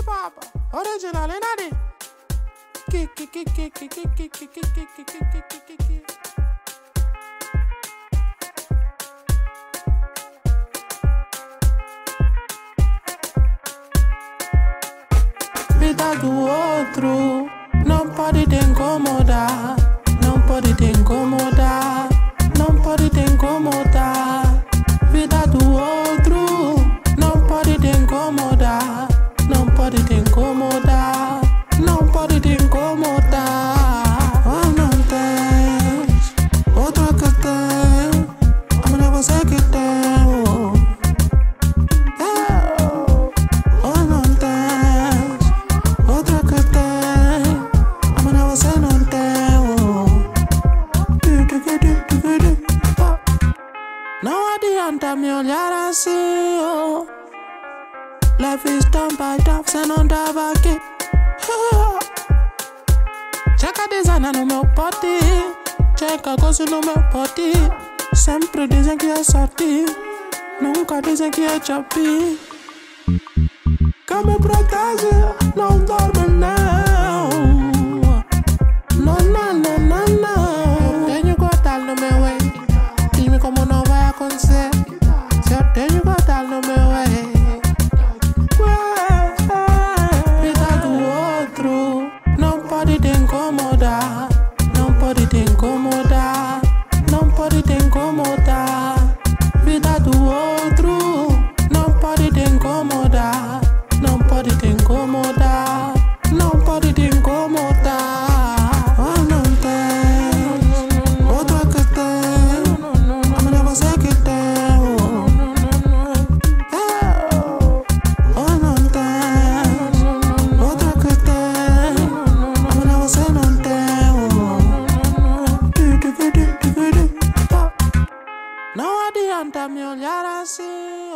hip hop original inadi. Vida do outro não pode te incomodar, não pode te incomodar, não pode te incomodar. Vida do outro não pode te incomodar, não pode te incomodar, não pode te incomodar. Oh, não tens outra que tem, amanhã você que tem. Oh, não tens outra que tem, amanhã você não tem. Não adianta me olhar assim, oh. Life is done by tough, cê não tava aqui. Checa designer no meu pote, checa gosto no meu pote. Sempre dizem que é sorte, nunca dizem que é chope. Que me protege, não dorme não. Não, não, não, não, não. Tenho cortar no meu way, diz-me como não vai acontecer. Se eu tenho cortar no meu way. Vida do outro não pode te incomodar, não pode te incomodar, não pode te incomodar. Vida do outro não pode te incomodar, não pode te incomodar, não pode te incomodar. Oh, não tem outra que tem, amanhã você que tem. Oh, não tem outra que tem, amanhã você não tem. Não adianta me olhar assim.